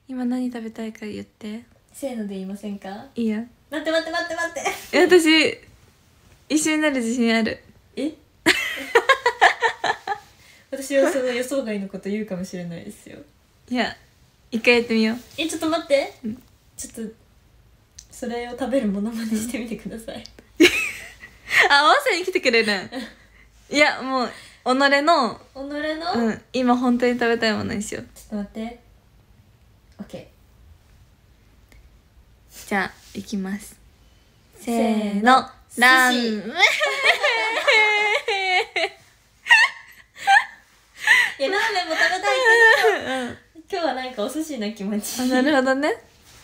今何食べたいか言って。 せーので言いませんか？ いいや。 待って待って待って待って私一緒になる自信ある。 え私はその予想外のこと言うかもしれないですよ。 いや、一回やってみよう。 ちょっと待って、 うん、 ちょっとそれを食べるものまねしてみてください、 あ、合わせに来てくれるんいや、もう己の今本当に食べたいものにしよう。 ちょっと待って。 OK。 じゃあいきます。せーの、ラーメンいやラーメンも食べたいけど、今日はなんかお寿司な気持ち。 あ、なるほどね。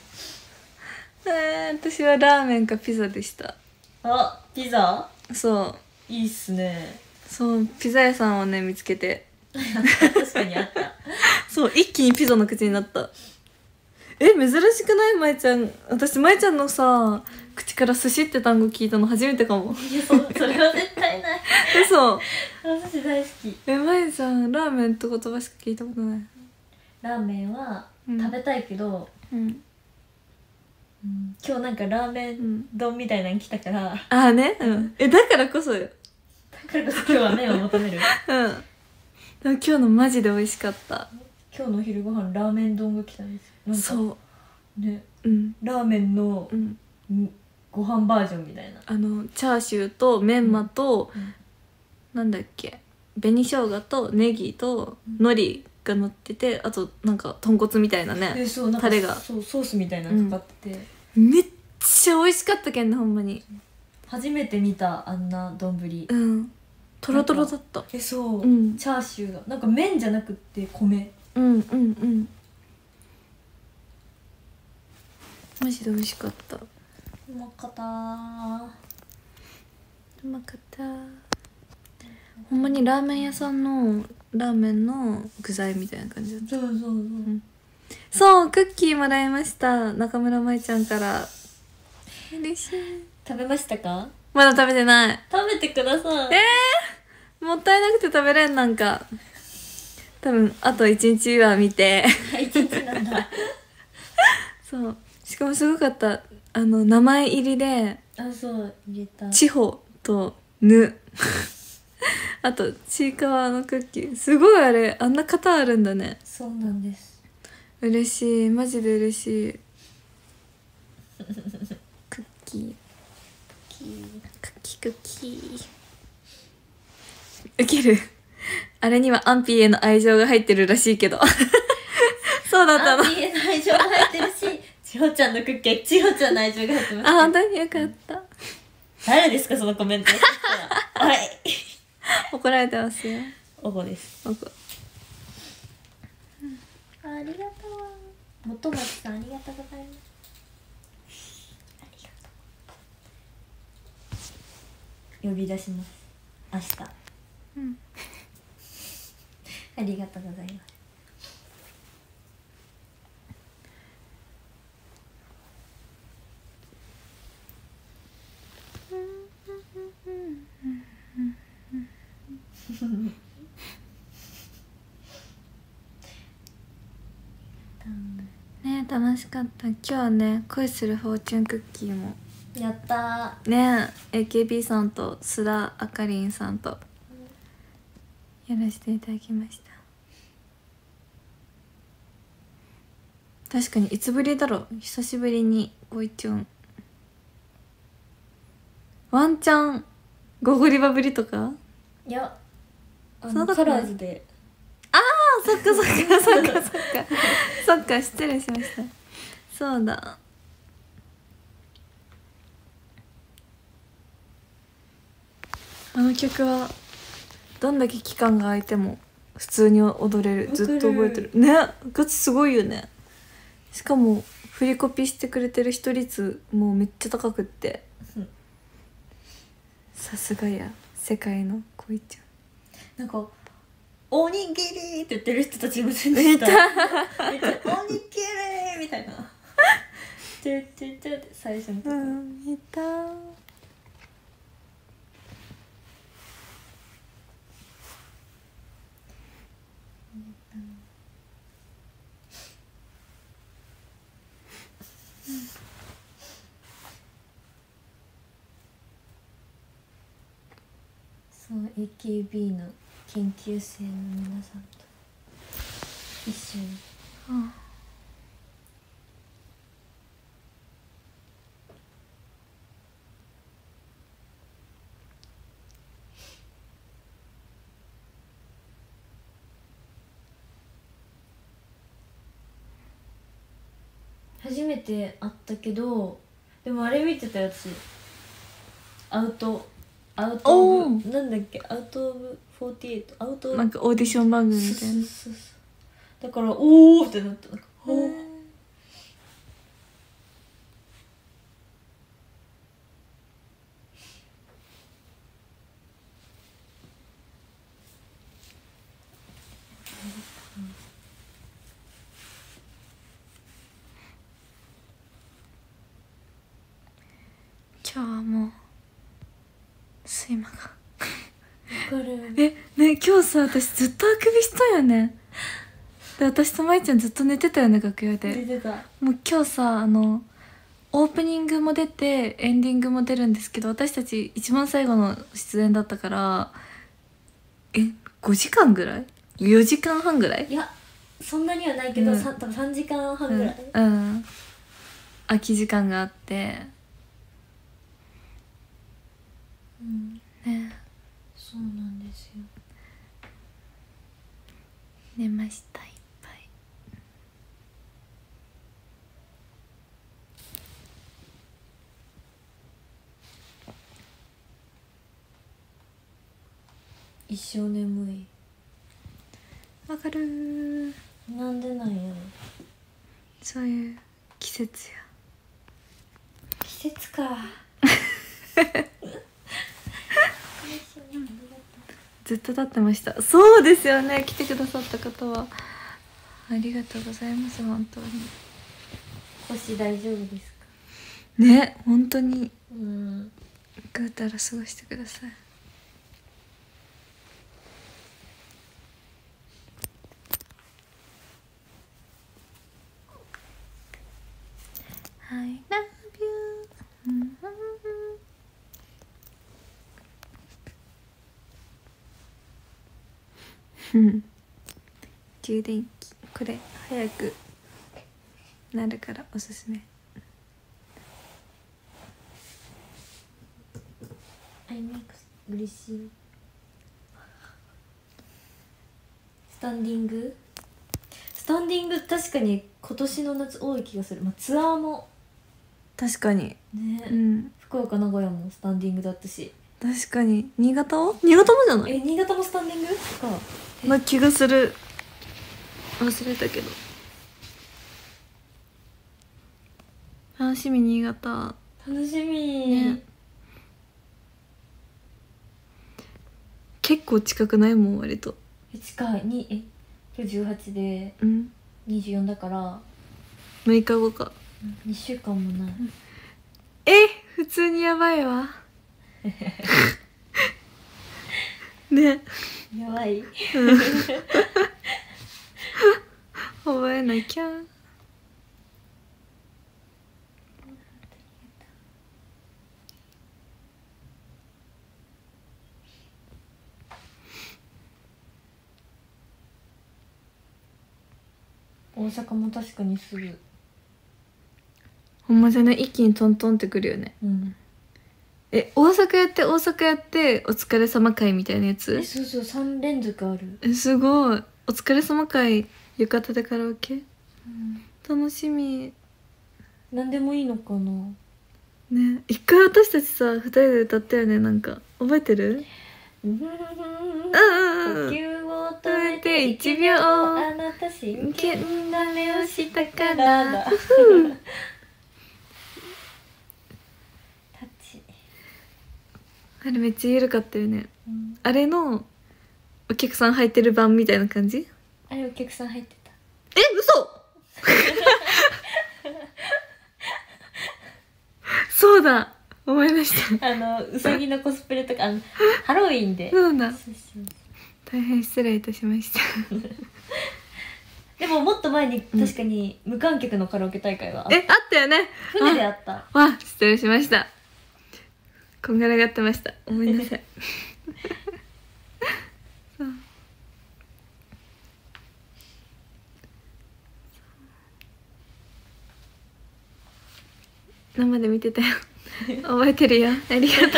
私はラーメンかピザでした。 あ、ピザ。 そう、 いいっすね。 そう、ピザ屋さんをね見つけて確かにあったそう一気にピザの口になった。珍しくない？まいちゃん。私まいちゃんのさ口から寿司って単語聞いたの初めてかも。 いや、それは絶対ない嘘。 お寿司大好き。 まいちゃんラーメンって言葉しか聞いたことない。 ラーメンは食べたいけど、 うん今日なんかラーメン丼みたいなの来たから、 ああね、だからこそよ。 だからこそ今日は麺を求めるでも今日のマジで美味しかった。 今日のお昼ご飯ラーメン丼が来たんですよ。 そうね、 ラーメンの、ご飯バージョンみたいな。 チャーシューとメンマと、なんだっけ、紅生姜とネギと海苔が乗ってて、あとなんか豚骨みたいなね、 そうなんかタレがそうソースみたいなのかかってて、 めっちゃ美味しかったけんね、ほんまに。 初めて見たあんな丼。 トロトロだった。 そう、 チャーシューがなんか麺じゃなくって米。 マジで美味しかった。 うまかったほんまにラーメン屋さんのラーメンの具材みたいな感じだった。そう、クッキーもらいました、中村舞ちゃんから。嬉しい。 食べましたか？ まだ食べてない。 食べてください。 もったいなくて食べれん。なんか多分あと1日は見て 1日なんだそう、しかもすごかった。名前入りで、 そう入れた。 地方とぬあとちいかわのクッキー、すごい。あれあんな型あるんだね。 そうなんです。 嬉しい、マジで嬉しいクッキーウケる。あれにはアンピーへの愛情が入ってるらしいけどそうだったの。 アンピーへの愛情が入ってるし、千穂ちゃんのクッキー、千穂ちゃんの愛情が入ってます。 あ、本当によかった。 誰ですかそのコメントはい怒られてますよ。 おごです。ありがとう。元町さんありがとうございます。ありがとう。呼び出します明日。ありがとうございます。 ね、楽しかった。今日はね、恋するフォーチュンクッキーもやったーね、AKB さんと須田あかりんさんとやらせていただきました。確かにいつぶりだろう、久しぶりにご一音。ワンチャンゴゴリバぶりとか。 いや、カそうだったラーズで。 そっかそっか失礼しました。そうだ、あの曲はどんだけ期間が空いても普通に踊れる。ずっと覚えてるね。ガチすごいよね。しかも振りコピーしてくれてる人率もうめっちゃ高くって、さすがや世界の恋ちなんかおにぎりって言ってる人たちいませんでした？めっちゃおにぎりみたいなてってって最初のとこゃん。いた。 そう AKB の研究生の皆さんと一緒に。初めて会ったけど、でもあれ見てたやつ、アウトオブなんだっけ、アウトオブ48、アウトオブなんかオーディション番組みたいな。 そうだからおおってなった。なんかおー今日はもう睡魔がわかる。 ね今日さ、私ずっとあくびしたよね。で私とまいちゃんずっと寝てたよね、楽屋で。 出てた。 もう今日さ、オープニングも出てエンディングも出るんですけど、私たち一番最後の出演だったから、5時間ぐらい ?4 時間半ぐらい。 いやそんなにはないけど、 うん多分3時間半ぐらい、 空き時間があって、ね、 そうなんですよ。 寝ましたいっぱい。 一生眠い。 わかるー。 なんでなんやろ。 そういう季節や。 季節か。 ずっと立ってました。そうですよね、来てくださった方はありがとうございます。本当に腰大丈夫ですか。 ね、本当にうんぐうたら過ごしてください。I love you 充電器これ早くなるからおすすめ。 嬉しい。スタンディング確かに今年の夏多い気がする。ツアーも確かにね、福岡名古屋もスタンディングだったし、 確かに新潟もじゃない新潟もスタンディングかな気がする。忘れたけど。楽しみ、新潟。 楽しみ、 ね、結構近くない？もん割と近いに今日18で24だから 6日後か。 2週間もない。 普通にやばいわね、 やばい覚えなきゃ。 大阪も確かにすぐ。 ほんまじゃね、一気にトントンってくるよね。大阪やってお疲れ様会みたいなやつ。 そうそう、3連続ある。 すごい。お疲れ様会浴衣でカラオケ、楽しみ。 何でもいいのかなね、一回私たちさ2人で歌ったよね。なんか覚えてる？ 呼吸を止めて1秒、あなた真剣な目をしたからタッチ。 あれめっちゃ緩かったよね、あれのお客さん入ってる版みたいな感じ。 あれお客さん入ってた。 嘘そうだ、思い出した。 うさぎのコスプレとかハロウィンで。 そうだ。 そう大変失礼いたしましたでももっと前に確かに無観客のカラオケ大会はあっあったよね。 船であった失礼しました。こんがらがってました。ごめんなさい。そう生で見てたよ。覚えてるよ。ありがとう。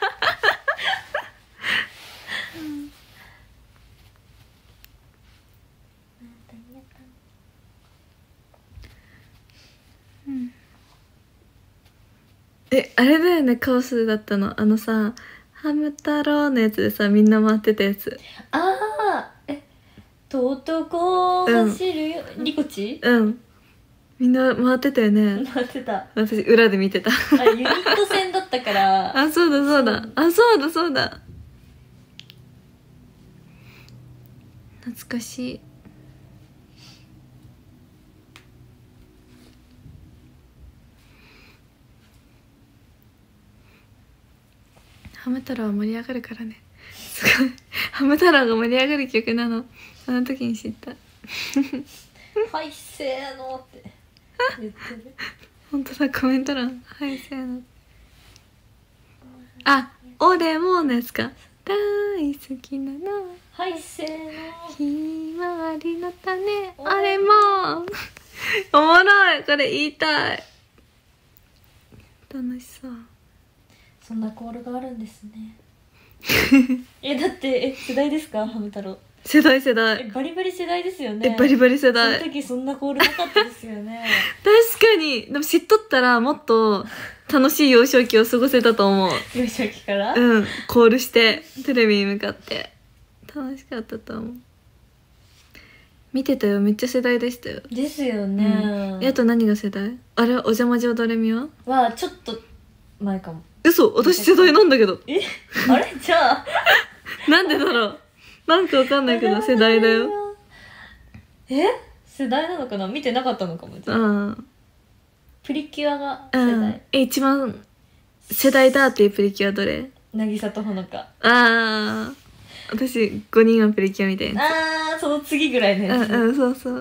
あれだよね、カオスだったの。ハム太郎のやつでさ、みんな回ってたやつ。 ああ、とうとうこう走るよ、リコチみんな回ってたよね。 回ってた。 私、裏で見てた。 ユニット戦だったからそうだそうだ。そうだ。懐かしい。ハム太郎は盛り上がるからね。すごい。ハム太郎が盛り上がる曲なの。あの時に知った。 はいせーのって言ってる。 本当だ、コメント欄。はいせーの。俺ものやつか。大好きなの。 はいせーの。 ひまわりの種。俺も。おもろい。これ言いたい。楽しそう。 そんなコールがあるんですね。だって世代ですか、ハム太郎。 世代バリバリ世代ですよね。 バリバリ世代。 その時そんなコールなかったですよね。 確かに。でも知っとったらもっと楽しい幼少期を過ごせたと思う。 幼少期からコールしてテレビに向かって楽しかったと思う。見てたよ。めっちゃ世代でしたよ。 ですよね。 あと何が世代？あれはお邪魔女ドレミはちょっと前かも。 嘘、私世代なんだけど。 あれじゃあなんでだろう。なんかわかんないけど世代だよ。 世代なのかな、見てなかったのかも。プリキュアが世代。 一番世代だっていうプリキュアどれ？ 渚とほのか。 私5人はプリキュアみたいな。 その次ぐらいのやつ。 そうそう。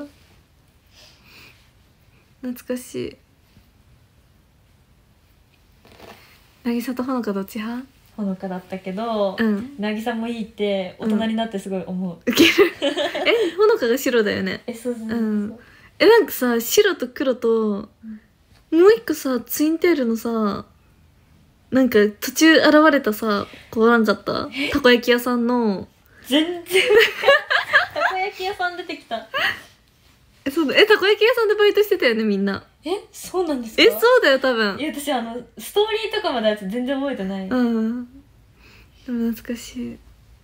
懐かしい。渚とほのかどっち派？ ほのかだったけど、渚もいいって大人になってすごい思う。 ウケる。ほのかが白だよね。 そう。 なんかさ、白と黒と、もう一個さ、ツインテールのさ、なんか途中現れたさ、こうなんかった？たこ焼き屋さんの。 全然たこ焼き屋さん出てきた。 そうだ。たこ焼き屋さんでバイトしてたよね、みんな。 そうなんですか？ そうだよ、多分。 私ストーリーとかまでやつ全然覚えてない。 でも懐かしい。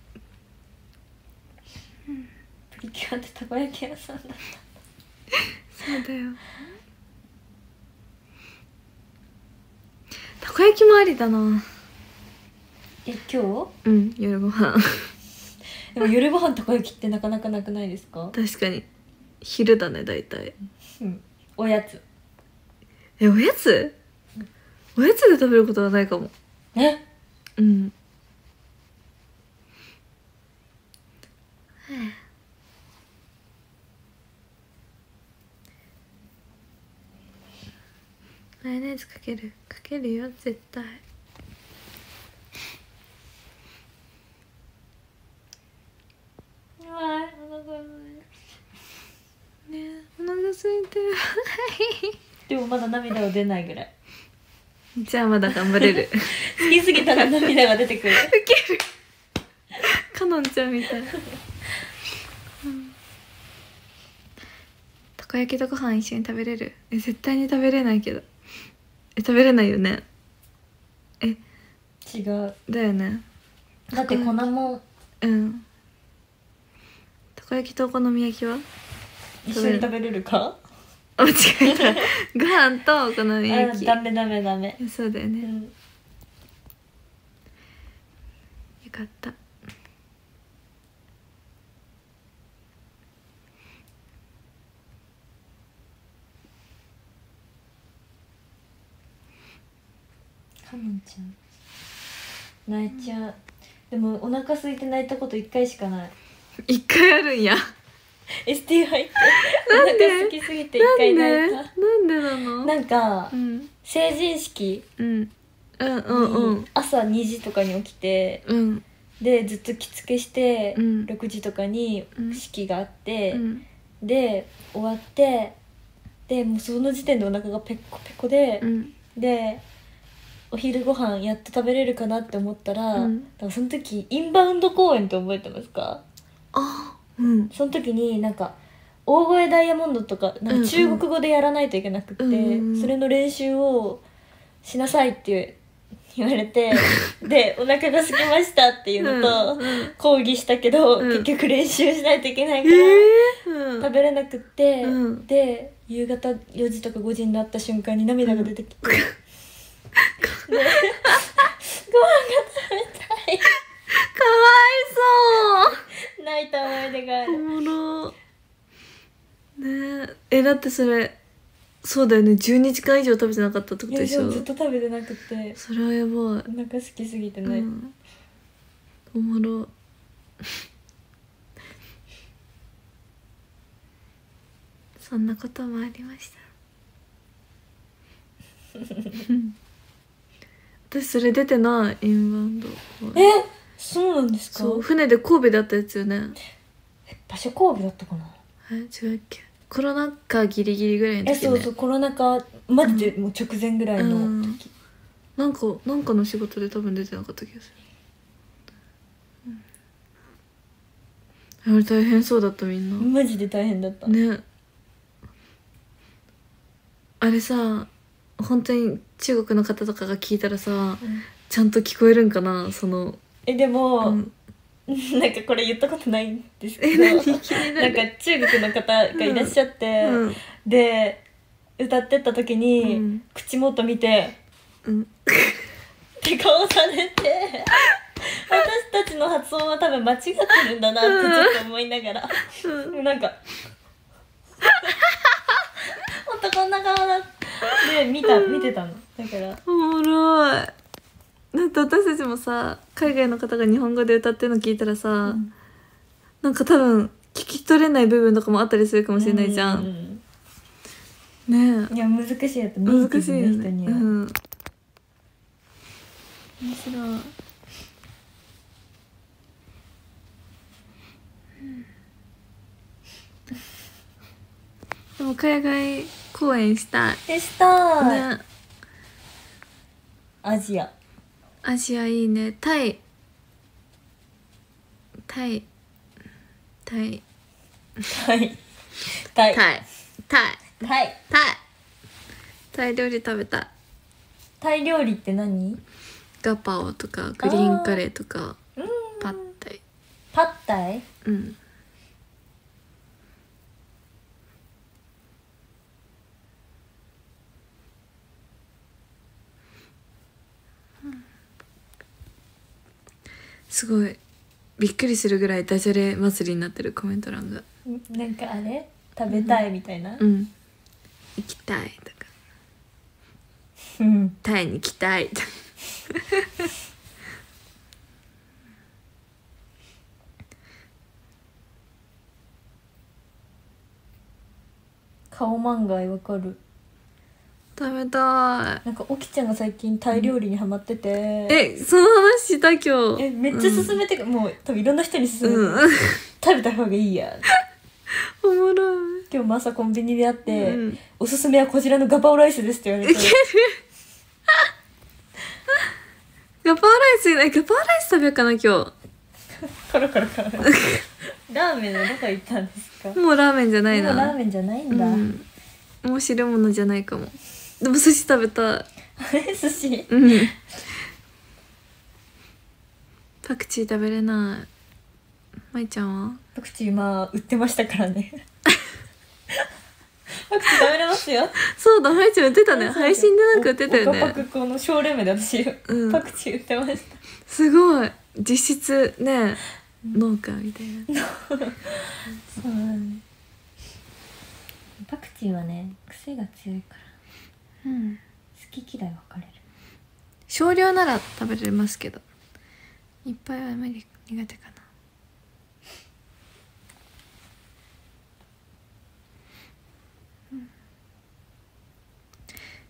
プリキュアってたこ焼き屋さんだった。 そうだよ。たこ焼きもありだな。 今日？夜ご飯。 でも夜ご飯たこ焼きってなかなかなくないですか？ 確かに。昼だね、大体。 おやつ。 おやつ？おやつで食べることはないかも。マヨネーズかけるよ、絶対。 お腹空いてる。 でもまだ涙は出ないぐらい。 じゃあまだ頑張れる。 好きすぎたら涙が出てくる。 ウケる。かのんちゃんみたい。たこ焼きとご飯一緒に食べれる？絶対に食べれないけど。食べれないよね。 違う。 だよね。 だって粉もたこ焼きとお好み焼きは一緒に食べれるか？ 間違えた。ご飯とお好み焼き。 ダメ。 そうだよね。よかった。 かのんちゃん泣いちゃう。でもお腹空いて泣いたこと1回しかない。 1回あるんや。 ST 入ってなんでお腹好きすぎて一回泣いた。 なんでなの？ なんか、 うん成人式うんうんうんうんに朝2時とかに起きて、 うんでずっと着付けして、 うん 6時とかに式があって、 うんで終わって、でもうその時点でお腹がペッコペコで、 うんでお昼ご飯やっと食べれるかなって思ったら、 うんだからその時インバウンド公演って覚えてますか？ あうんその時になんか大声ダイヤモンドとかなんか中国語でやらないといけなくって、 うんそれの練習をしなさいって言われてでお腹が空きましたっていうのと、抗議したけど、結局練習しないといけないから、食べれなくって、で夕方4時とか5時になった瞬間に涙が出てきて、でご飯が食べたいかわいそう泣いた思い出がある。 おもろねえだってそれそうだよね12時間以上食べてなかったってことでしょ。 ずっと食べてなくてそれはやばい、 お腹空きすぎてない、 おもろそんなこともありました私それ出てないインバウンド。 そうなんですか？ そう船で神戸であったやつよね。 場所神戸だったかな。 違うっけ？コロナ禍ギリギリぐらいの時ね。 そうそうコロナ禍マジでもう直前ぐらいの時、 なんかの仕事で多分出てなかった気がする、あれ大変そうだったみんな。 マジで大変だったね。あれさ本当に中国の方とかが聞いたらさ、ちゃんと聞こえるんかなその。 でも、なんかこれ言ったことないんですけどなんか中国の方がいらっしゃって、で歌ってった時に、口元見てって顔されて私たちの発音は多分間違ってるんだなってちょっと思いながら、なんかほんとこんな顔だって見てたのだから。 おもろい。だって私たちもさ海外の方が日本語で歌ってるの聞いたらさ、なんか多分聞き取れない部分とかもあったりするかもしれないじゃん、ねえ。 いや難しいやつ難しいよね。 人には、 面白い。でも海外公演したい。 したい、 ね。 アジアアジアいいね。タイタイ料理食べたい。 タイ料理って何？ ガパオとかグリーンカレーとかパッタイ。 パッタイ？ すごいびっくりするぐらいダジャレ祭りになってるコメント欄が。 なんかあれ食べたいみたいな、 行きたいとかタイに行きたいとかカオマンガイわかる？ 食べたい。 なんかオキちゃんが最近タイ料理にハマってて、 その話した今日。 めっちゃ勧めて、もう多分いろんな人に勧めて、食べた方がいいやおもろい。 今日も朝コンビニで会って、おすすめはこちらのガパオライスですって言われてガパオライス食べようかな今日。 コロコロコロラーメンはどこ行ったんですか？ もうラーメンじゃないな。 もうラーメンじゃないんだ、 もう汁物じゃないかも。でも寿司食べたい。 寿司？ パクチー食べれない。まいちゃんは？ パクチー売ってましたからねパクチー食べれますよ。 そうだ、まいちゃん売ってたね。配信でなんか売ってたよね。 パクこのショールームで私、パクチー売ってました。 すごい実質ね、農家みたいなそうなんね。パクチーはね癖が強いから、好き嫌い分かれる。 少量なら食べれますけど、いっぱいはあまり苦手かな。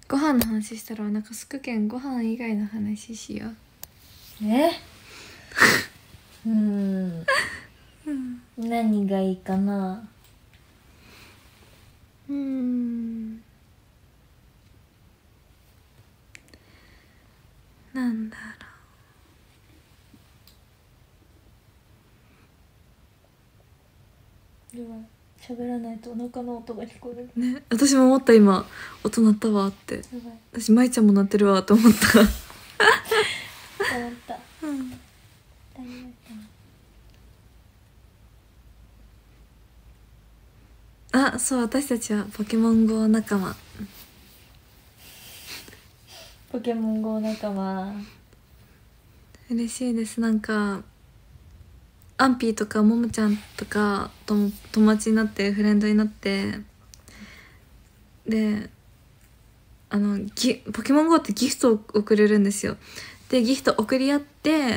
ご飯の話したらお腹すくけん、ご飯以外の話しよう。 何がいいかな。 なんだろう。喋らないとお腹の音が聞こえるね。私も思った、今音鳴ったわって。私舞ちゃんも鳴ってるわと思った思った。あ、そう、私たちはポケモン GO 仲間。 ポケモン GO 仲間嬉しいです。なんかアンピーとかももちゃんとかとも友達になって、フレンドになって、でポケモン GO ってギフトを送れるんですよ。でギフト送り合って、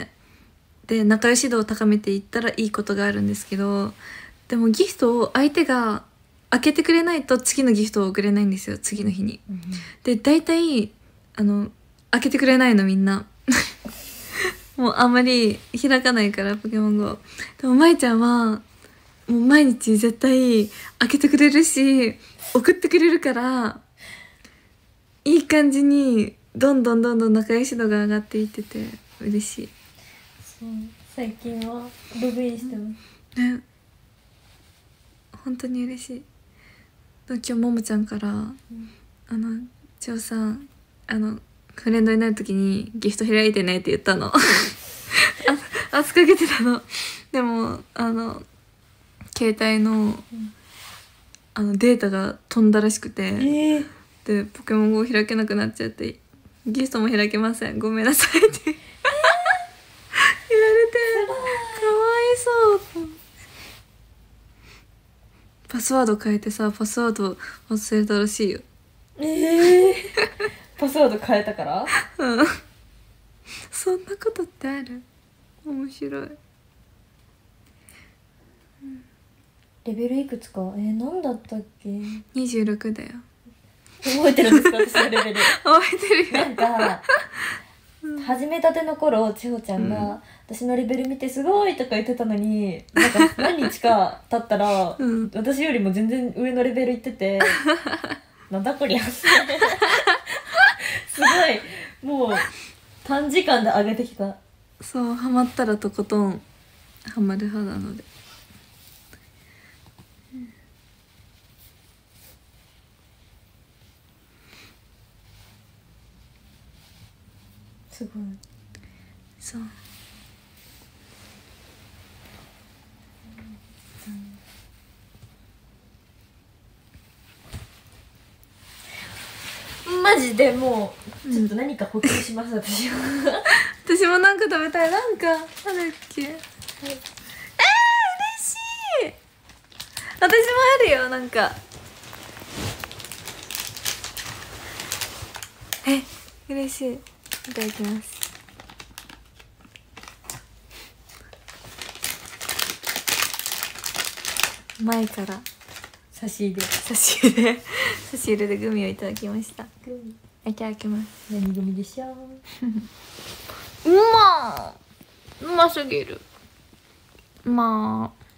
で仲良し度を高めていったらいいことがあるんですけど、でもギフトを相手が開けてくれないと次のギフトを送れないんですよ、次の日に。で大体開けてくれないの、みんなもうあんまり開かないから、ポケモン GO。 でも舞ちゃんはもう毎日絶対開けてくれるし送ってくれるから、いい感じにどんどん仲良し度が上がっていってて嬉しい。 そう、最近はログインしてますね。本当に嬉しい。今日ももちゃんから、千代さんフレンドになる時にギフト開いてねって言ったの圧かけてたの。でも携帯のデータが飛んだらしくて、でポケモン GO 開けなくなっちゃって、ギフトも開けません、ごめんなさいって言われて、かわいそう。パスワード変えてさ、パスワード忘れたらしいよ。 パスワード変えたからそんなことってある？面白い。 レベルいくつか何だったっけ。 26だよ。 覚えてるんですか、私のレベル覚えてるよ。 なんか始めたての頃、千穂ちゃんが、私のレベル見てすごいとか言ってたのに、なんか何日か経ったら、私よりも全然上のレベルいっててなんだこりゃすごいもう短時間で上げてきた。 そう、ハマったらとことんハマる派なので。 すごい。 そう。 マジでもうちょっと何か補給します、私は私もなんか食べたい。なんかなんだっけ。嬉しい。私もあるよ、なんか。嬉しい。いただきます。前から差し入れでグミをいただきました。いただきます。 何グミでしょううますぎる。まあ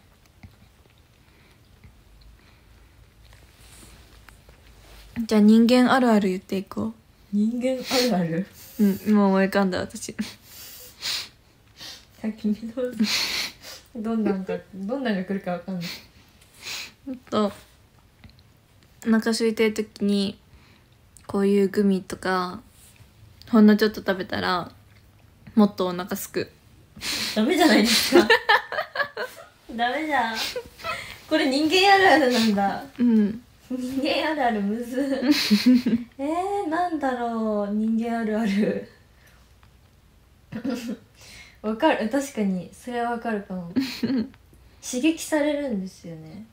じゃあ人間あるある言っていこう。 人間あるある。 今思い浮かんだ私。 先にどうぞどんなんが来るかわかんない。 お腹空いてる時にこういうグミとかほんのちょっと食べたらもっとお腹すく。 ダメじゃないですかダメじゃん。これ人間あるあるなんだ。人間あるあるむずなんだろう、人間あるあるわかる、確かにそれはわかるかも刺激されるんですよね。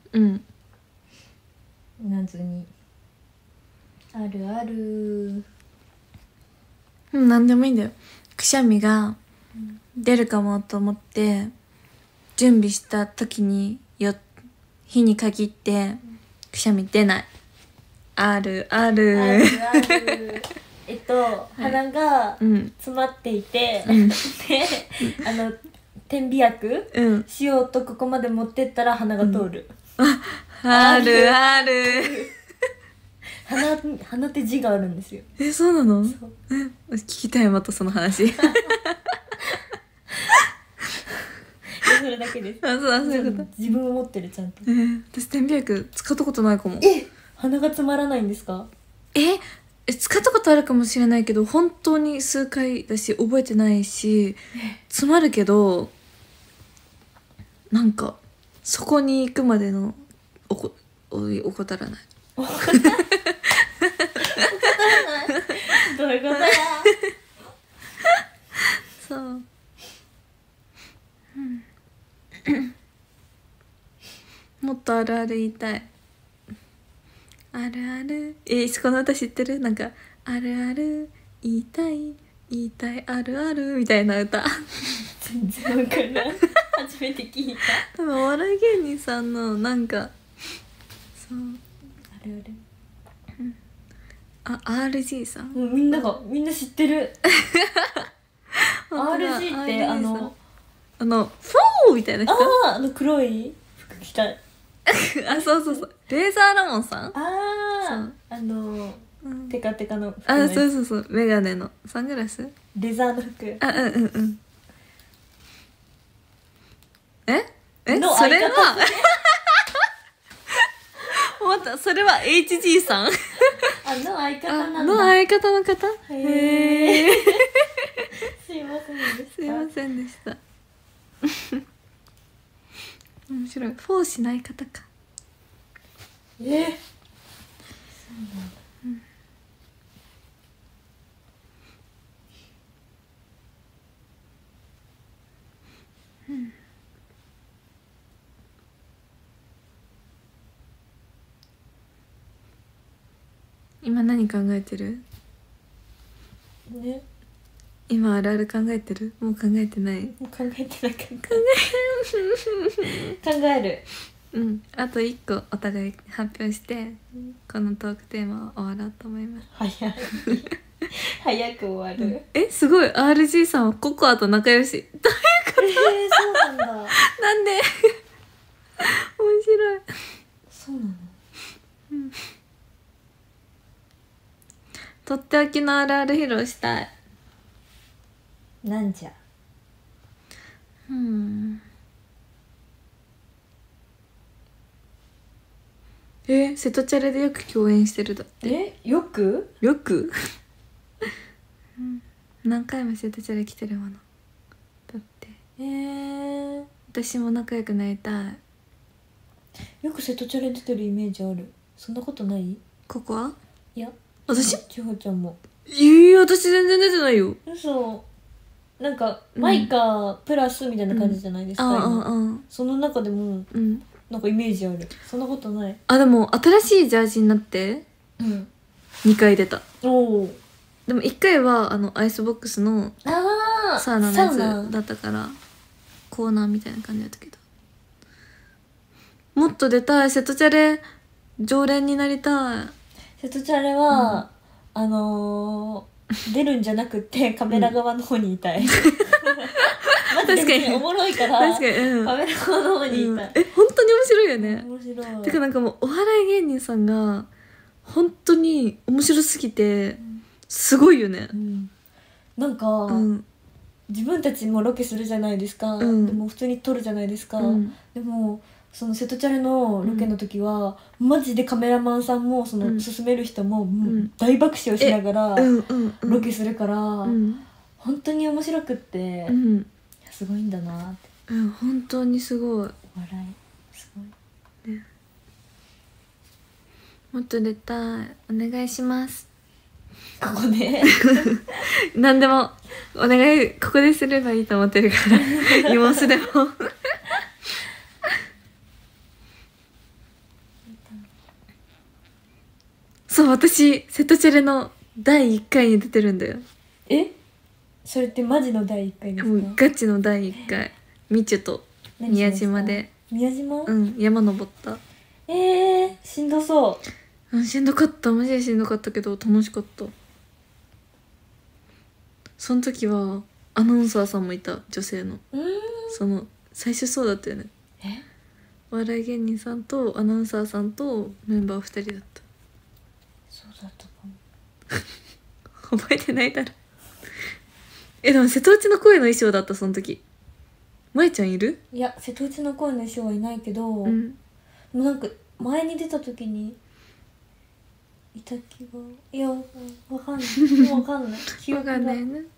謎にあるある。 何でもいいんだよ。くしゃみが出るかもと思って準備した時に日に限ってくしゃみ出ない。 あるあある。 るある。鼻が詰まっていて、で点鼻薬しようとここまで持ってったら鼻が通る。 あるある。 鼻って字があるんですよ。 そうなの？ そう。 聞きたい、またその話。 それだけです。 そういうこと。 自分を持ってる、ちゃんと。 私点鼻薬使ったことないかも。 鼻が詰まらないんですか？ 使ったことあるかもしれないけど、本当に数回だし覚えてないし、詰まるけど、なんかそこに行くまでの怠らない。 怠らない。どういうことや。 そう。もっとあるある言いたい。あるある。この歌知ってる？なんか、あるある言いたいあるあるみたいな歌。 全然わかんない。初めて聞いた。 多分お笑い芸人さんのなんか、そう。 あるある。 RG さん。 みんな知ってる。RG ってフォーみたいな人。 黒い服着た。 そうレーザーラモンさん。 テカテカの服。 そうメガネのサングラス、 レザーの服。 それはそれは HG さん。 の相方なんだ。 の相方の方。 へえ。すいませんでした。 すいませんでした。面白い。フォーしない方か。 そうなんだ。 今何考えてる？ ね。 今あるある考えてる？もう考えてない？ もう考えてなかった。考える。 あと1個お互い発表して、このトークテーマを終わろうと思います。 早く終わる。 すごい。 RG さんはココアと仲良し。どういうこと？ そうなんだ。 なんで？面白い。 そうなの？ とっておきのあるある披露したい。 なんじゃ。 瀬戸チャレでよく共演してるだって。 よく何回も瀬戸チャレ来てるものだって。私も仲良くなりたい。 よく瀬戸チャレ出てるイメージある。そんなことない？ ここは？ いや、 私？ 千穂ちゃんも。 私全然出てないよ。 嘘。なんかマイカプラスみたいな感じじゃないですか、今。その中でもなんかイメージある。そんなことない？ でも新しいジャージになって2回出た。でも1回はアイスボックスのサウナのやつだったからコーナーみたいな感じだったけど、もっと出たい。瀬戸チャレ常連になりたい。 瀬戸チャレは、出るんじゃなくてカメラ側の方にいたい。確かにおもろいから。確かに、カメラ側の方にいたい。 本当に面白いよね。 面白い。 てかなんかもうお笑い芸人さんが本当に面白すぎてすごいよね。 なんか、自分たちもロケするじゃないですか。でも普通に撮るじゃないですか。でもその瀬戸チャレのロケの時は、マジでカメラマンさんもその進める人も大爆笑しながらロケするから、本当に面白くって、すごいんだなって。 本当にすごい。 笑いすごい、ね。 もっと出たい。お願いします。 ここで何でもお願い、ここですればいいと思ってるから今すでもそう、私瀬戸チャレの第1回に出てるんだよ。 それってマジの第1回ですか？ もうガチの第1回。みちゅと宮島で。 宮島？ 山登った。 しんどそう。 しんどかった、マジでしんどかったけど楽しかった。その時はアナウンサーさんもいた、女性の。その最初そうだったよね。お笑い芸人さんとアナウンサーさんとメンバー2人だった。 そうだったかも覚えてないだろ。でも瀬戸内の声の衣装だった、その時。まえちゃんいる？ いや、瀬戸内の声の衣装はいないけど、 うん、 もうなんか前に出た時にいた気が、いや、わかんない。もうわかんない。記憶がわかんないね。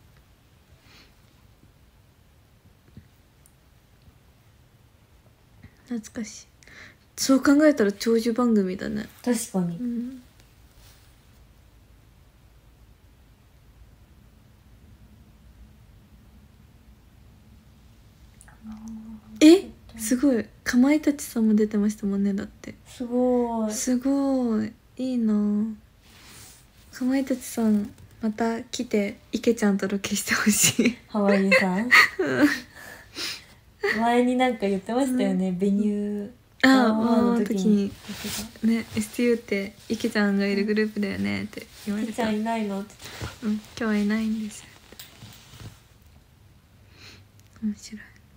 懐かしい。そう考えたら長寿番組だね。 確かに。 うん、すごい、かまいたちさんも出てましたもんね。だってすごい。 すごいいいな。かまいたちさんまた来て池ちゃんとロケしてほしい。 ハワイさん前になんか言ってましたよね、ベニューああ、 の時にね、STU って池ちゃんがいるグループだよねって言われた。 池ちゃんいないのって。 うん、今日はいないんです。面白い。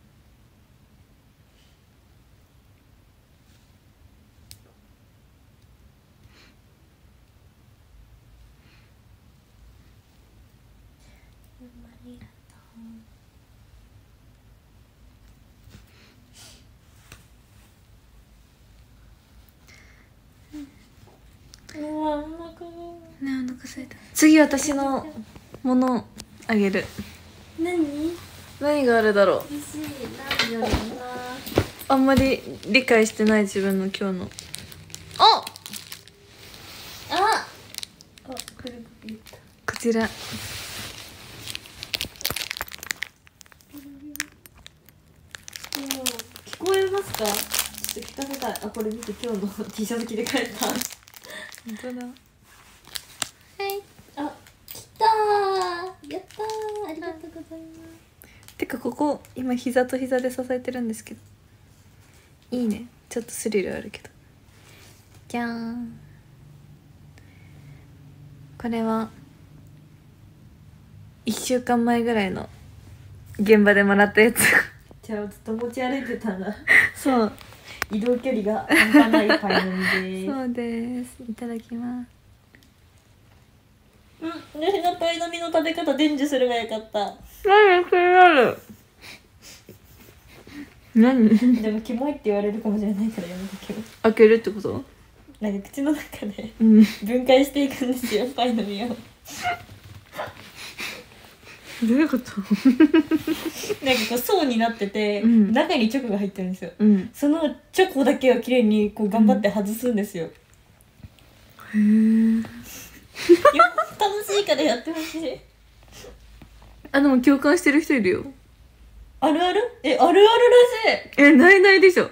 ね、お腹空いた。次私のものあげる。何があるだろう。 何よりな。 あんまり理解してない自分の今日の。あ、こちら。 聞こえますか？ちょっと聞かせたい。あ、これ見て、今日の T シャツ着て帰った。 本当だ。はい。 あ、来たー。やったー。ありがとうございます。 てかここ今膝と膝で支えてるんですけど、いいね。ちょっとスリルあるけど。じゃーん。これは1週間前ぐらいの現場でもらったやつ。 じゃあずっと持ち歩いてたんだ。 そう、 移動距離が半端ないパイの実です。 そうです。いただきます。 私のパイの実の食べ方伝授するがよかった。 何気になる。何？ でもキモいって言われるかもしれないからやめとけよ。 開けるってこと？ なんか口の中でうん。 分解していくんですよ、パイの実を。 どういうこと？ なんかこう層になってて、 うん、 中にチョコが入ってるんですよ。 うん、 そのチョコだけをきれいにこう頑張って外すんですよ。 へえ。 楽しいからやってほしい。 あ、でも共感してる人いるよ。 あるある？あるあるらしい。 ないないでしょ。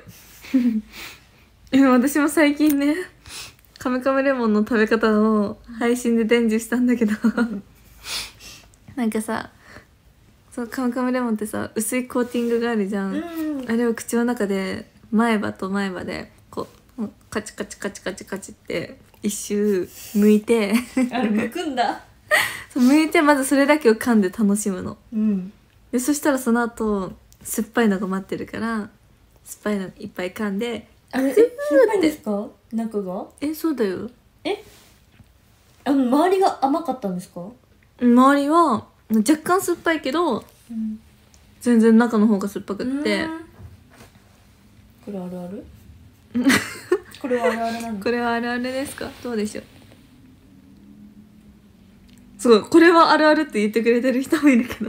私も最近ね、カムカムレモンの食べ方を配信で伝授したんだけど、なんかさ、そうカムカムレモンってさ、薄いコーティングがあるじゃん、あれを口の中で前歯と前歯でこうカチカチカチカチカチって一周剥いてあれ剥くんだ。 そう剥いて、まずそれだけを噛んで楽しむの。 うんでそしたらその後酸っぱいのが待ってるから、酸っぱいのいっぱい噛んで、 あれ、酸っぱいんですか？中が？ そうだよ。 周りが甘かったんですか？ 周りは若干酸っぱいけど、全然中の方が酸っぱくって。 これあるある？これはあるあるなんだ。 これはあるあるですか？どうでしょう。すごい、これはあるあるって言ってくれてる人もいるけど、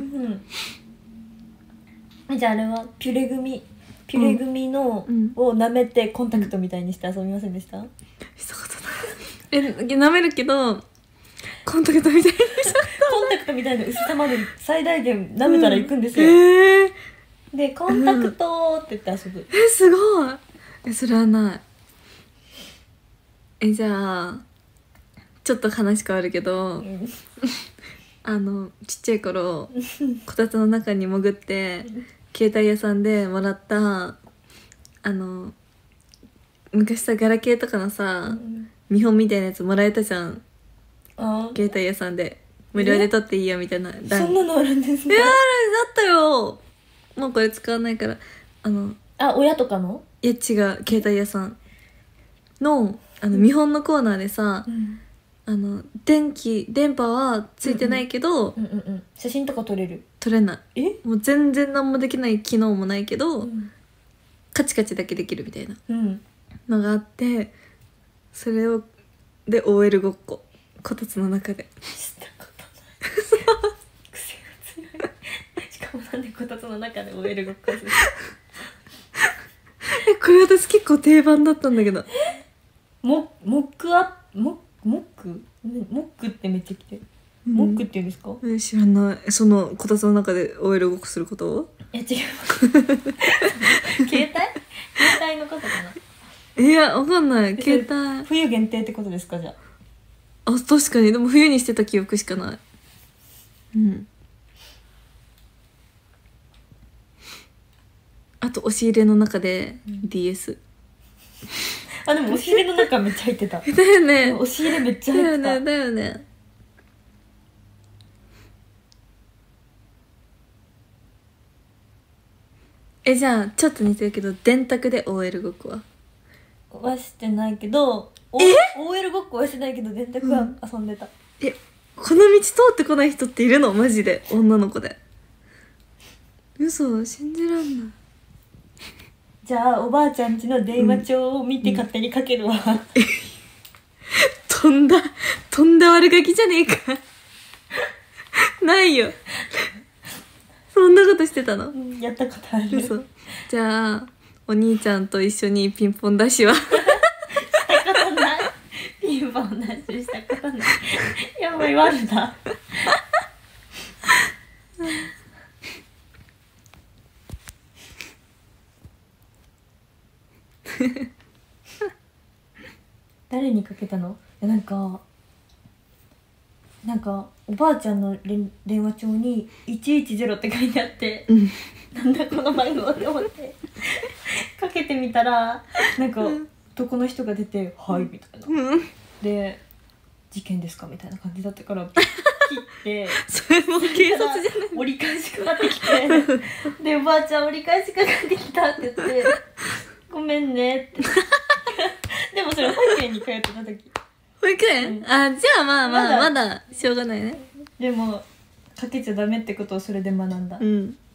じゃああれはピュレ組の、を舐めてコンタクトみたいにして遊びませんでした？ したことない。舐めるけどコンタクトみたいにしちゃっコンタクトみたいな薄さまで最大限舐めたら行くんですよ。でコンタクトって言って遊ぶ。 すごい。それはない。じゃあちょっと話変わるけど、ちっちゃい頃こたつの中に潜って携帯屋さんでもらった昔さガラケーとかのさ、 見本みたいなやつもらえたじゃん、 あ携帯屋さんで無料で撮っていいよみたいな。 そんなのあるんですか？ あったよ。もうこれ使わないから。 親とかの？ いや違う、携帯屋さんの見本のコーナーでさ、電波はついてないけど、 写真とか撮れる？ 撮れない。もう全然何もできない機能もないけど、カチカチだけできるみたいなのがあって、それで OL ごっこ、こたつの中でしたことない。癖が強い。しかもなんでこたつの中で OL ごっこする？ これ私結構定番だったんだけど。 モックってめっちゃ来てる。モックって言うんですか？ 知らない。そのこたつの中で OL ごっこすることを？ いや違う。携帯のことかな。 いやわかんない。携帯冬限定ってことですか？じゃあ。 確かに。でも冬にしてた記憶しかない。あと押し入れの中で DS。 でも押し入れの中めっちゃ入ってた。 だよね。 押し入れめっちゃ入ってた。 だよね。じゃあちょっと似てるけど、電卓で OL ごっこはしてないけど、OL ごっこはしてないけど電卓は遊んでた。 この道通ってこない人っているの？マジで。女の子で。嘘、信じらんない。 じゃあおばあちゃん家の電話帳を見て勝手にかけるわ。 とんだ悪ガキじゃねえか。ないよ。そんなことしてたの？ やったことある。 嘘。じゃあお兄ちゃんと一緒にピンポンダッシュは？ したことない。ピンポンダッシュしたことない。やばい、悪だ。誰にかけたの？なんかおばあちゃんの電話帳に110って書いてあって、なんだこの番号って思ってかけてみたら、なんか男の人が出て「はい」みたいな、で「事件ですか?」みたいな感じだったから切ってそれも警察じゃない？ 折り返しかかってきてでおばあちゃん折り返しかかってきたって言って「ごめんね」ってでもそれ保育園に通ってた時。 保育園？じゃあまだしょうがないね。 でもかけちゃダメってことをそれで学んだ。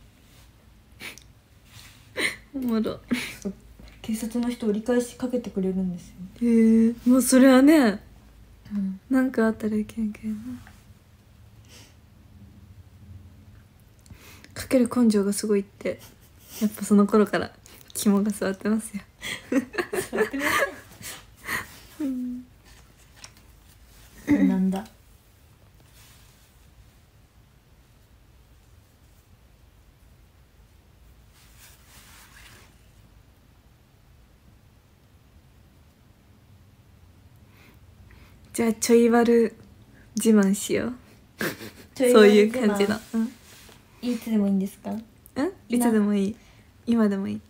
おもろ。 警察の人折り返しかけてくれるんですよ。 もうそれはね、なんかあったらいけんけんな。かける根性がすごいって、やっぱその頃から肝が据わってますよ。 座ってません。なんだ。 じゃあちょい悪自慢しよう。そういう感じの。 いつでもいいんですか？ いつでもいい。今でもいい。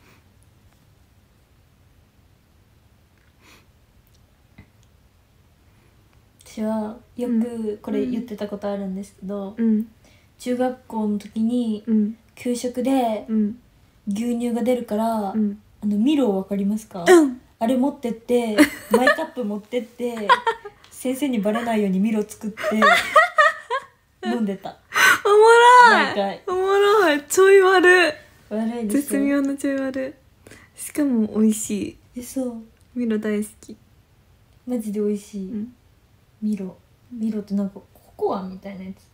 私はよくこれ言ってたことあるんですけど、 うん中学校の時にうん給食でうん牛乳が出るから、 うんミロわかりますか？あれ持ってってマイカップ持ってって先生にバレないようにミロ作って飲んでた。 おもろい。 毎回おもろい。ちょい悪。 悪いでしょ。 絶妙なちょい悪。しかも美味しい。 そうミロ大好き。 マジで美味しい、ミロってなんかココアみたいなやつ。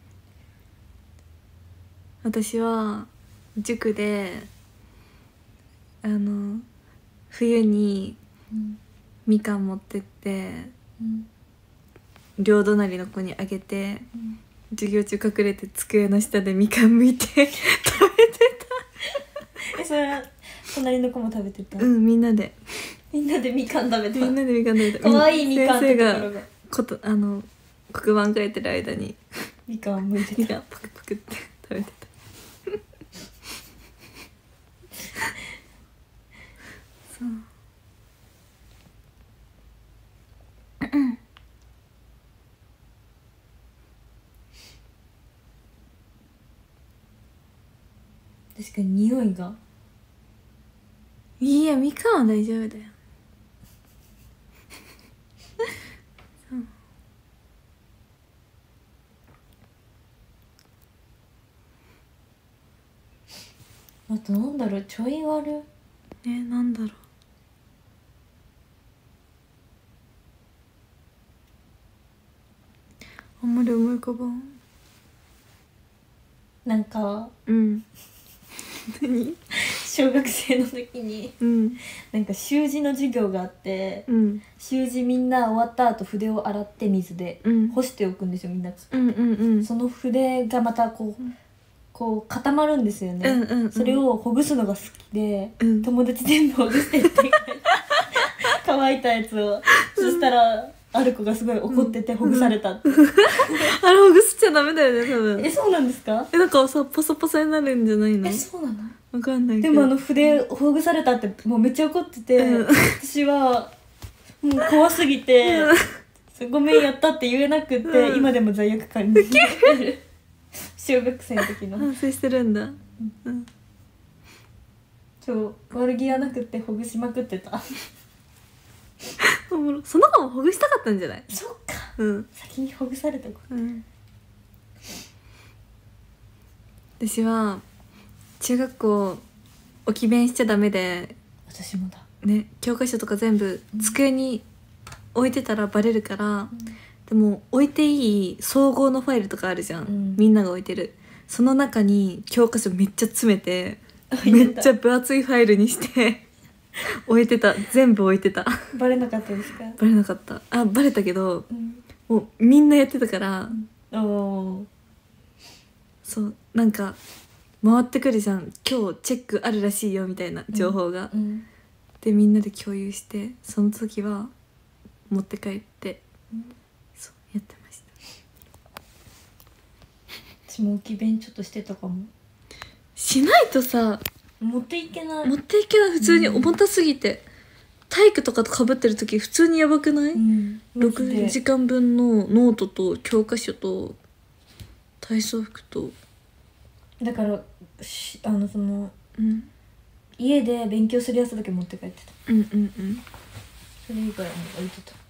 私は塾で冬にみかん持ってって両隣の子にあげて、授業中隠れて机の下でみかん剥いて食べてた。それは隣の子も食べてた？ みんなでみんなでみかん食べた。 みんなでみかん食べた。 かわいいみかんってところが黒板書いてる間にみかん剥いてた。 みかんパクパクって食べてた。そう確かに匂いが。 いや、みかんは大丈夫だよ。 あとなんだろう、ちょい悪。 なんだろう。あんまり思い浮かばん。 なんか何？ 小学生の時になんか習字の授業があって、習字みんな終わった後筆を洗って水で干しておくんですよ、みんな。その筆がまたこう固まるんですよね。それをほぐすのが好きで、友達全部ほぐしてって乾いたやつを。そしたらある子がすごい怒ってて、ほぐされたって。 あれほぐしちゃダメだよね、多分。 そうなんですか？ なんかさ、パサパサになるんじゃないの？ そうなの？ わかんないけど。 でも筆ほぐされたってもうめっちゃ怒ってて、私はもう怖すぎて、ごめんやったって言えなくって、今でも罪悪感に小学生の時の反省してるんだ。 悪気はなくってほぐしまくってた。 その子もほぐしたかったんじゃない？ そっか、先にほぐされた子。 私は中学校置き弁しちゃダメで、 私もだね、教科書とか全部机に置いてたらバレるから、でも置いていい総合のファイルとかあるじゃん、みんなが置いてる。その中に教科書めっちゃ詰めてめっちゃ分厚いファイルにして置いてた。全部置いてた。 バレなかったですか？ バレなかった。バレたけど、もうみんなやってたから、そうなんか回ってくるじゃん、今日チェックあるらしいよみたいな情報が、でみんなで共有して、その時は持って帰って、そうやってました。 私も置き弁ちょっとしてたかも。 しないとさ、 持っていけない。 普通に重たすぎて、体育とかとかぶってる時普通にやばくない？ 6 時間分のノートと教科書と体操服と。 だからその、家で勉強するやつだけ持って帰ってた。それ以外はもう置いてた。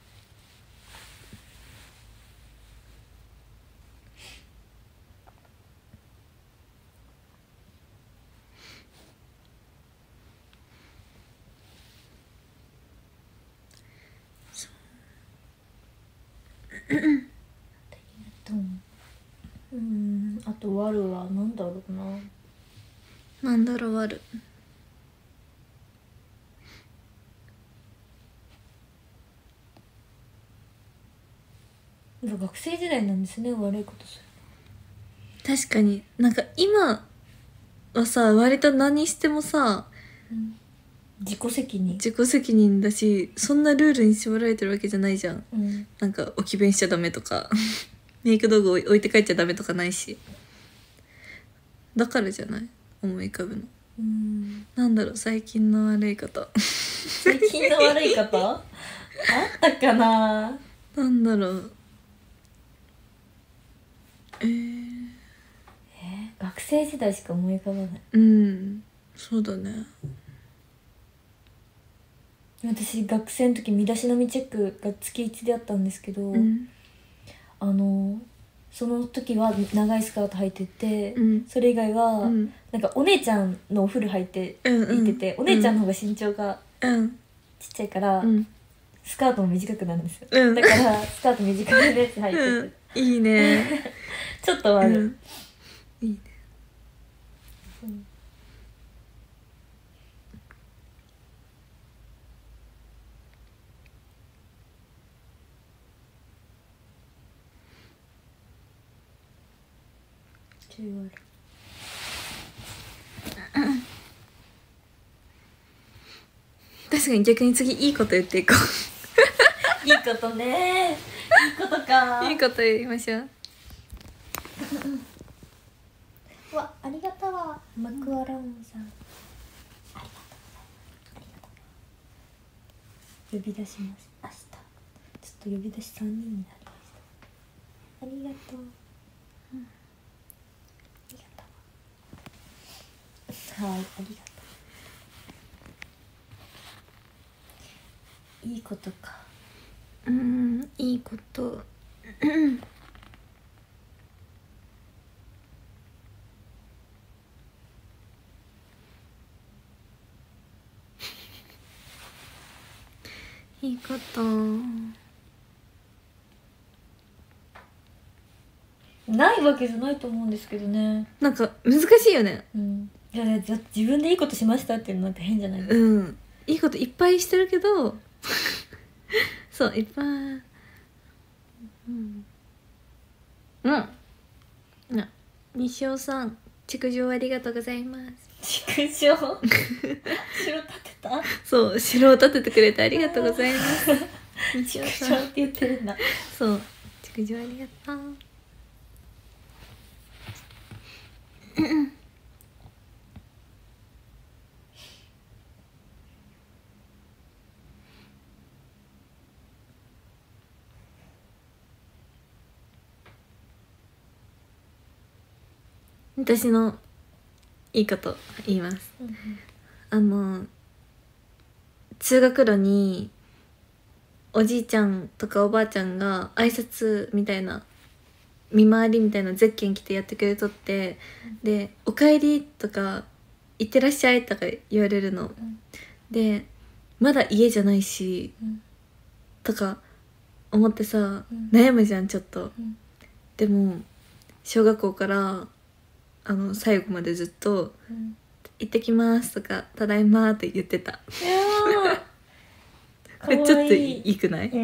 あとワルはなんだろうな。 なんだろう、ワル。 学生時代なんですね、悪いことする。 確かになんか今はさ、割と何してもさ、 自己責任だし、そんなルールに縛られてるわけじゃないじゃん。なんか置き弁しちゃダメとかメイク道具置いて帰っちゃダメとかないし、だからじゃない、思い浮かぶの。なんだろう、最近の悪いこと。 最近の悪いことあったかな。 なんだろう。 学生時代しか思い浮かばない。 そうだね。 私学生の時身だしなみチェックが月1であったんですけど、その時は長いスカート履いてて、それ以外は、なんかお姉ちゃんのお風呂入って行ってて、お姉ちゃんの方が身長がちっちゃいから、スカートも短くなるんですよ、だからスカート短めのやつ履いてて、 いいね。 ちょっと悪い、 いいね。確かに逆に次いいこと言っていこう。いいことね。いいことか。 いいこと言いましょう。 わ、ありがとうわ。マクアラウンさん。ありがとう。呼び出します。明日。ちょっと呼び出し3人になりました。ありがとう、ありがとう。はい、ありがとう。いいことか。 いいこといいことないわけじゃないと思うんですけどね。 なんか難しいよね。 いや自分でいいことしましたっていうのなんか変じゃないですか。 いいこといっぱいしてるけどそういっぱい西尾さん、築城ありがとうございます。 築城城建てたそう、城を建ててくれてありがとうございます西尾築さん城って言ってるんだ。 そう、築城ありがとう私のいいこと言います、通学路におじいちゃんとかおばあちゃんが挨拶みたいな見回りみたいなゼッケン着てやってくれとって、で「おかえり」とか「いってらっしゃい」とか言われるの、でまだ家じゃないし、とか思ってさ、悩むじゃんちょっと、でも小学校から最後までずっと「行ってきます」とか「ただいま」って言ってた。 いやちょっといいくない？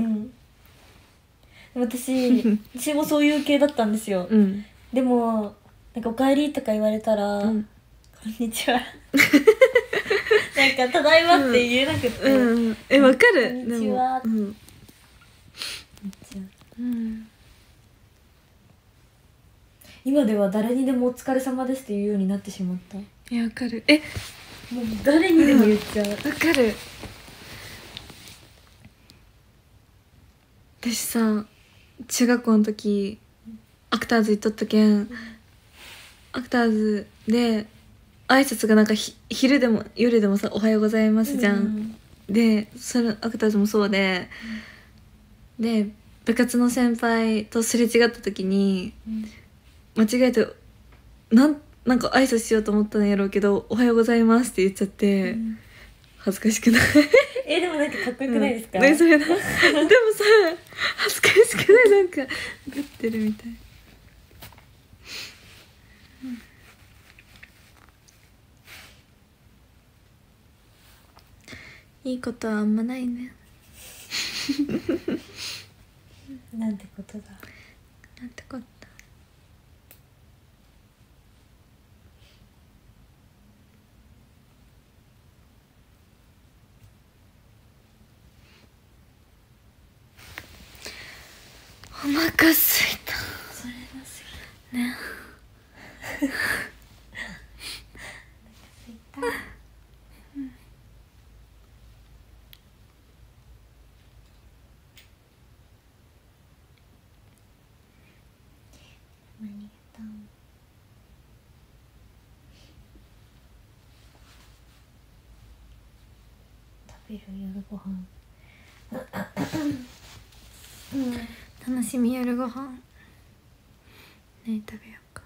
私もそういう系だったんですよ、でもなんか「おかえり」とか言われたら「こんにちは」なんか「ただいま」って言えなくて、 わかる。 こんにちは、今では誰にでも「お疲れ様です」って言うようになってしまった。 いやわかる。 もう誰にでも言っちゃう。 わかる。私さ中学校の時アクターズ行っとったけん、アクターズで挨拶がなんか昼でも夜でもさ「おはようございます」じゃん、でそれアクターズもそうで、で部活の先輩とすれ違った時に、間違えてなんか挨拶しようと思ったんやろうけど「おはようございます」って言っちゃって、恥ずかしくないでもなんかかっこよくないですか？ それなでもさ恥ずかしくない？なんかグってるみたい。いいことはあんまないねなんてことだ。 なんてこと。お腹すいた。 それがすぎね食べる夜ご飯楽しみ夜ご飯何食べようか。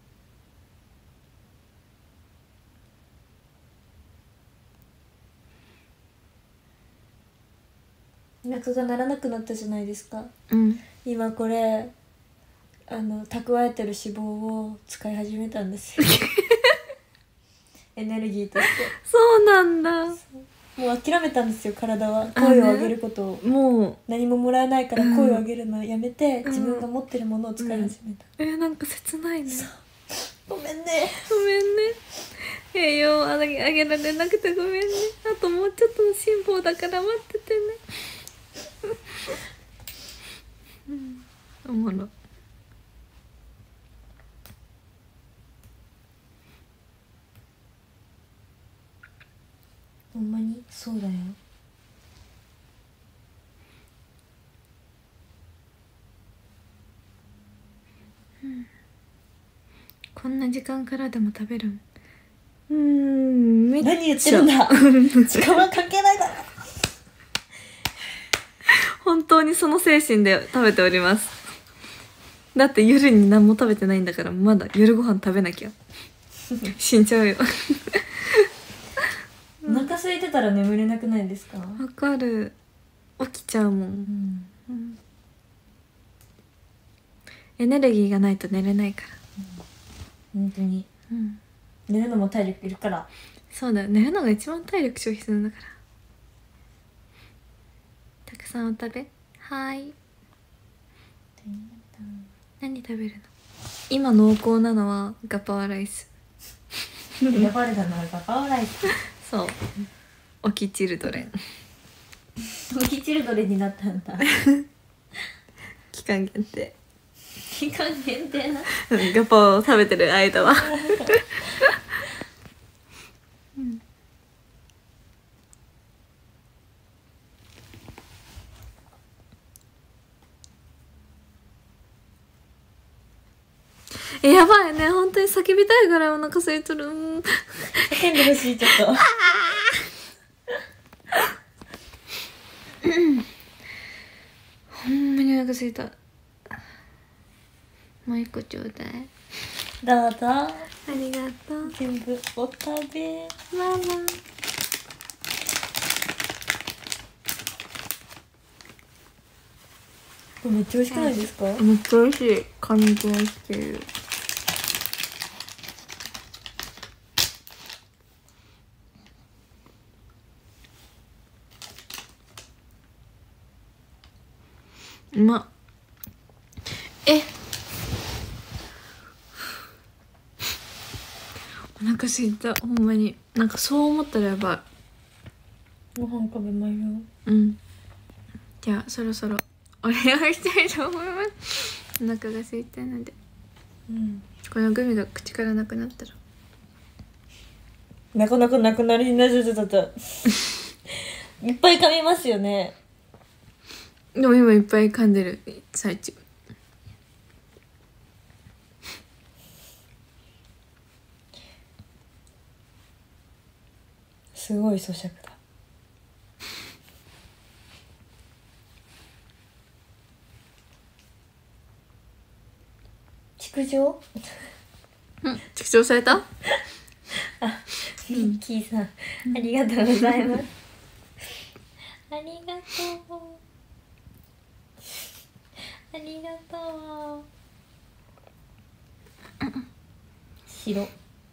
お腹が鳴らなくなったじゃないですか。 うん今これ蓄えてる脂肪を使い始めたんですよエネルギーとして。 そうなんだ。 もう諦めたんですよ、体は。声を上げることを、 もう何ももらえないから声を上げるのをやめて、自分が持ってるものを使い始めた。 なんか切ないね。 ごめんね。 ごめんね。栄養あげられなくてごめんね。あともうちょっとの辛抱だから待っててねおもろ。 ほんまにそうだよ。 こんな時間からでも食べるん。めっちゃ何言ってるんだ時間は関係ないだろ。 本当にその精神で食べております。だって夜に何も食べてないんだから、まだ夜ご飯食べなきゃ死んじゃうよ。 お腹空いてたら眠れなくないですか？ わかる、起きちゃうもん、エネルギーがないと寝れないから、 本当に、寝るのも体力いるから。 そうだよ、寝るのが一番体力消費するんだから。たくさんお食べ。はい、何食べるの？今濃厚なのはガパオライス。 選ばれたのはガパオライス。 そう、オキチルドレン。 オキチルドレンになったんだ。 期間限定。 期間限定な。 ガパオを食べてる間はやばいね、本当に叫びたいぐらいお腹空いとる。 叫んでほしい、ちょっと。 ほんまにお腹空いた。もう一個ちょうだい。 どうぞ。 ありがとう。 全部お食べ。 ママ。 これめっちゃ美味しくないですか？ めっちゃ美味しい。感動してる。うまっ。お腹空いた、ほんまに。なんかそう思ったらやばご飯食べまよ。 じゃあそろそろお願いしたいと思います。お腹が空いたので、このグミが口からなくなったらなかなかなくなりなさったいっぱい噛みますよね。 でも今いっぱい噛んでる最中。 すごい咀嚼だ。築城？ 畜生された？ あ、ミッキーさん、ありがとうございます。ありがとう。ありがとう。白。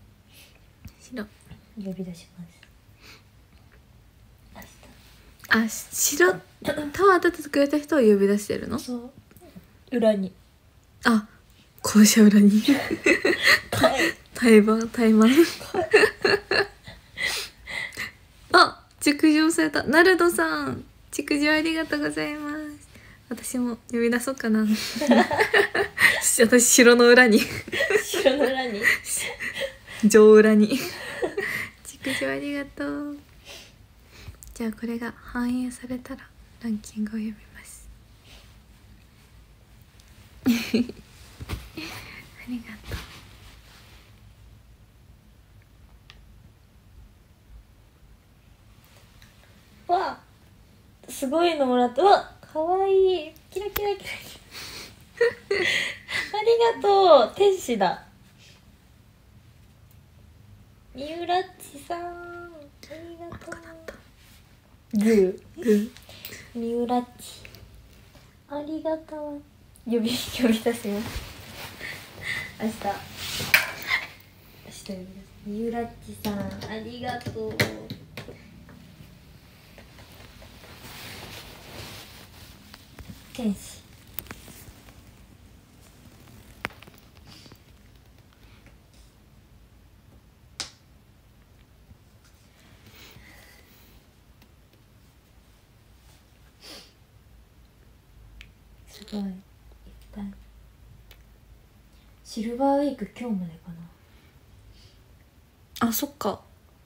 呼び出します。 あ、白タワー当ててくれた人を呼び出してるの？ そう。裏に。 あ、校舎裏に。対マン。あ、築城された。ナルドさん、築城ありがとうございます。私も呼び出そうかな。私城の裏に。 城の裏に。 城裏に。築城ありがとう。じゃあこれが反映されたらランキングを読みます。ありがとう。わあ、すごいのもらった。うわ、かわいい。キラキラキラキラ。ありがとう。天使だ。三浦っちさん、ありがとう。グー。三浦っち、ありがとう。呼び出します。明日呼び出す。三浦っちさん、ありがとう。天使。すごいいっぱい。シルバーウィーク今日までかう。あ、そっか。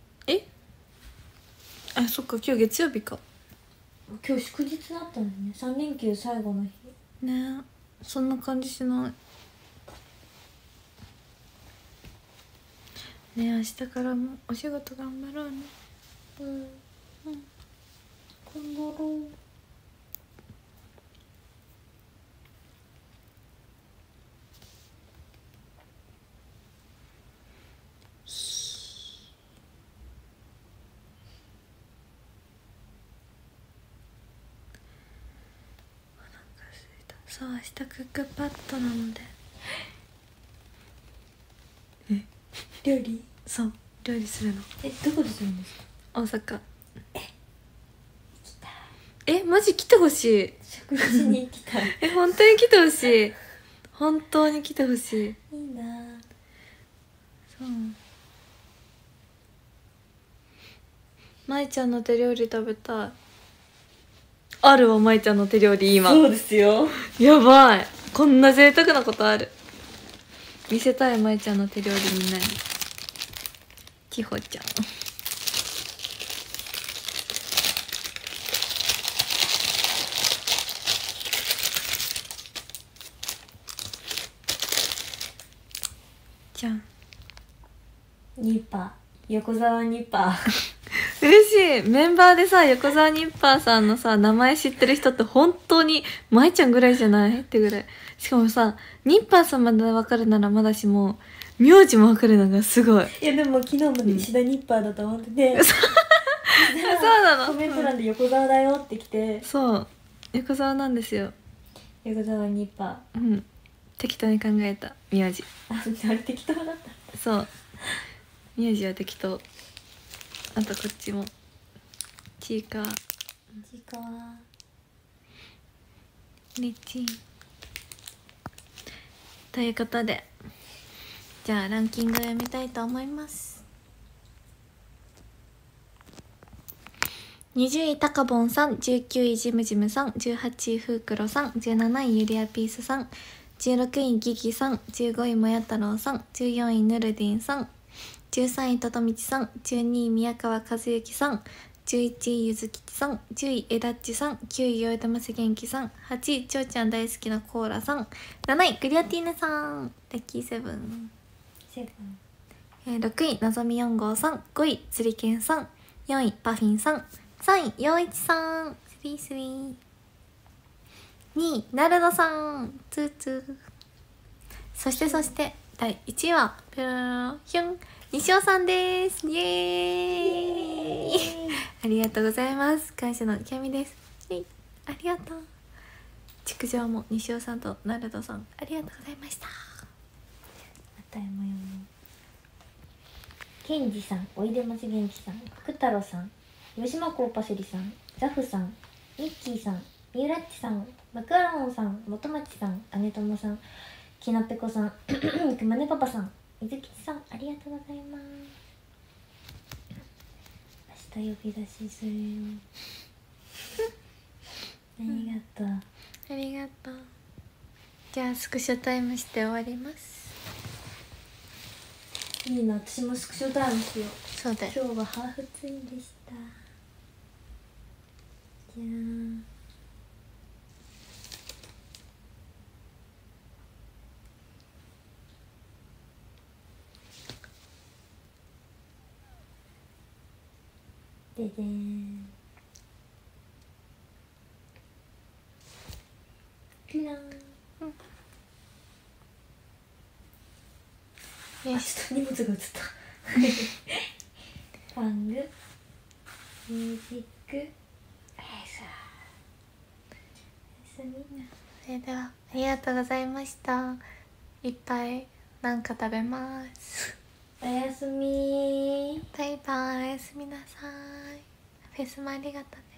あ、そっか、今日月曜日か。 な。今日祝日だったのね。3連休最後の日。 ねえ、そんな感じしない。 ね、明日からもお仕事頑張ろうね。 うん、頑張ろう。 そう、明日クックパッドなので。 料理？ そう、料理するの。 どこでするんですか？ 大阪。マジ来てほしい。 食事に行きたい。 本当に来てほしい。本当に来てほしい。 いいな。 そう。舞ちゃんの手料理食べたい。あるわ、舞ちゃんの手料理今。 そうですよ。 やばい。こんな贅沢なことある。見せたい、舞ちゃんの手料理みんなに。千穂ちゃん。じゃん。 ニッパー、横澤ニッパー。 嬉しい。メンバーでさ、横澤ニッパーさんのさ、名前知ってる人って本当に舞ちゃんぐらいじゃないってぐらい。しかもさ、ニッパーさんまでわかるならまだしも、名字もわかるのがすごい。 いやでも昨日まで石田ニッパーだと思ってて、 そうなの。 コメント欄で横澤だよって来て、 そう。横澤なんですよ。 横澤ニッパうん。適当に考えた、名字。 ー。あれ適当だった。 そう。名字は適当。あとこっちも。ちいかわ。 ちいかわ。 りちん。ということで、じゃあランキングを読みたいと思います。20位たかぼんさん、19位ジムジムさん、18位ふうくろさん、17位ゆりやピースさん、16位ギギさん、15位もや太郎さん、14位ヌルディンさん、13位ととみちさん、12位宮川和幸さん、11位ゆずきちさん、10位えだっちさん、9位よいとませ元気さん、8位ちょうちゃん大好きなコーラさん、7位クリアティーネさん、ラッキーセブン、6位のぞみ4号さん、5位つりけんさん、4位パフィンさん、3位よういちさん、スリースリー、2位なるのさん、ツーツー、そして第1位はピューヒュン西尾さんです。イエーイありがとうございます。感謝の極みです。ありがとう。築城も西尾さんとナルドさんありがとうございました。 あたやもよもケンジさん、おいでまち元気さん、福太郎さん、吉島コーパセリさん、ザフさん、ミッキーさん、ミュラッチさん、マクアロンさん、元町さん、姉友さん、きなぺこさん、くまねパパさん、みずきちさん、ありがとうございます。明日呼び出しするよ。ありがとう。 ありがとう。じゃあスクショタイムして終わります。 いいな、私もスクショタイムしよう。 そうだよ。 今日はハーフツインでした。じゃーん。ででーん。ピラーン。 よし、 ちょっと荷物が映った。ファング、ミュージック、 それではありがとうございました。いっぱいなんか食べます。 おやすみー。 バイバイ、おやすみなさい。フェスもありがとうね。